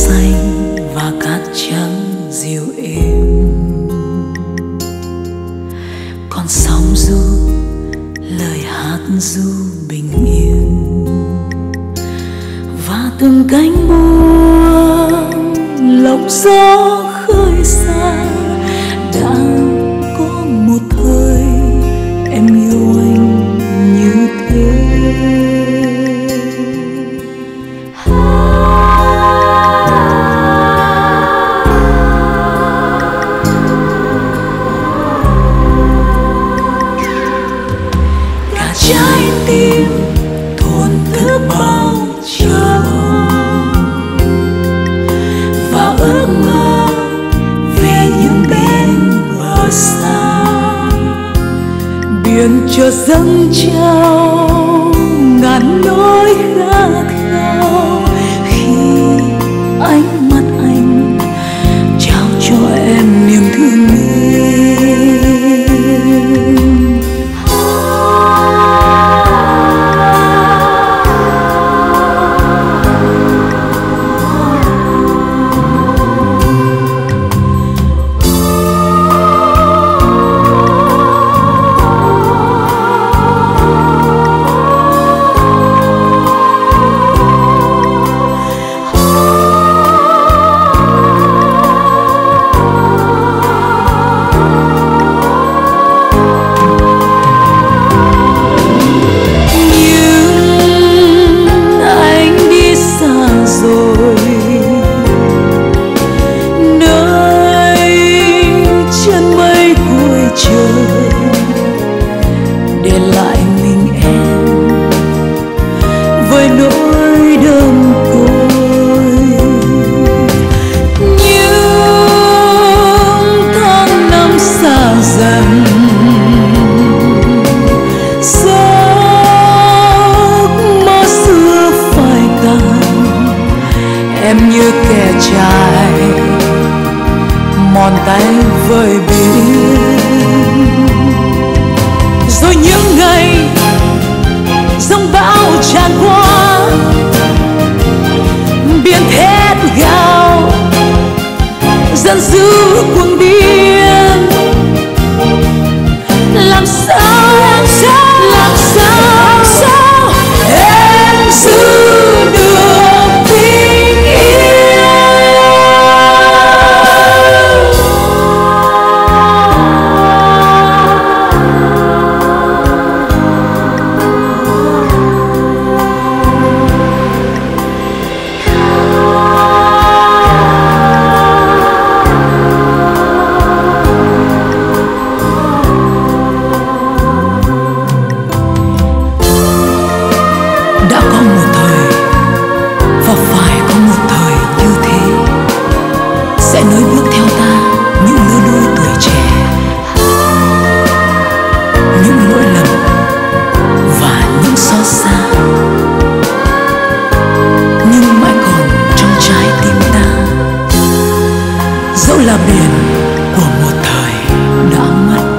xanh và cát trắng dịu êm, con sóng ru lời hát ru bình yên, và từng cánh buông lộng gió khơi xa. Đã có một thời em yêu anh như thế. Cả trái tim thổn thức bao chờ và ước mơ về những bên bờ xa. Biển chợt dâng trào ngàn nỗi khát khao khi ánh mắt anh trao cho em niềm thương mến. Để lại mình em với nỗi đơm côi. Những tháng năm xa dần, giấc mơ xưa phai tàn. Em như kẻ trai mòn tay với biển. Rồi những ngày giông bão tràn qua, biển thét gào giận dữ cuồng điên. Làm sao em giữ được bình yên. Đã có một thời và phải có một thời như thế, sẽ nối bước theo ta những lứa đôi tuổi trẻ, những lỗi lầm và những xót xa, nhưng mãi còn trong trái tim ta, dẫu là biển của một thời đã mất.